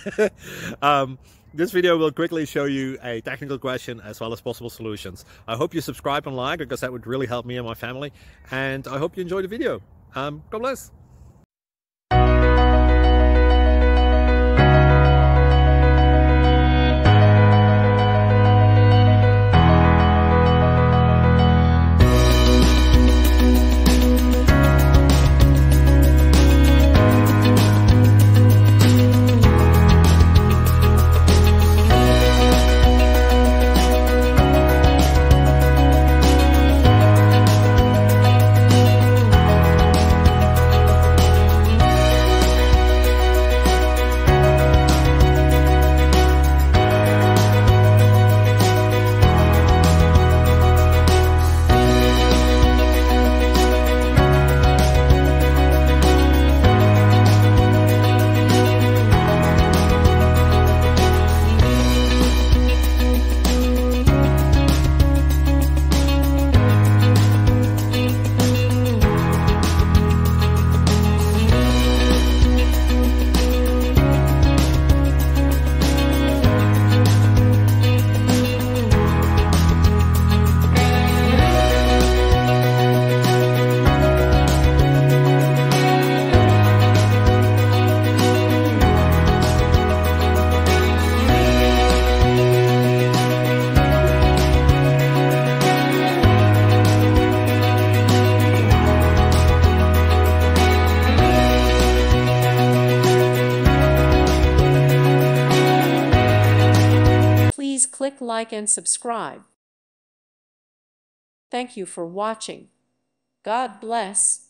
This video will quickly show you a technical question as well as possible solutions. I hope you subscribe and like, because that would really help me and my family. And I hope you enjoy the video. God bless. Please click like and subscribe. Thank you for watching. God bless.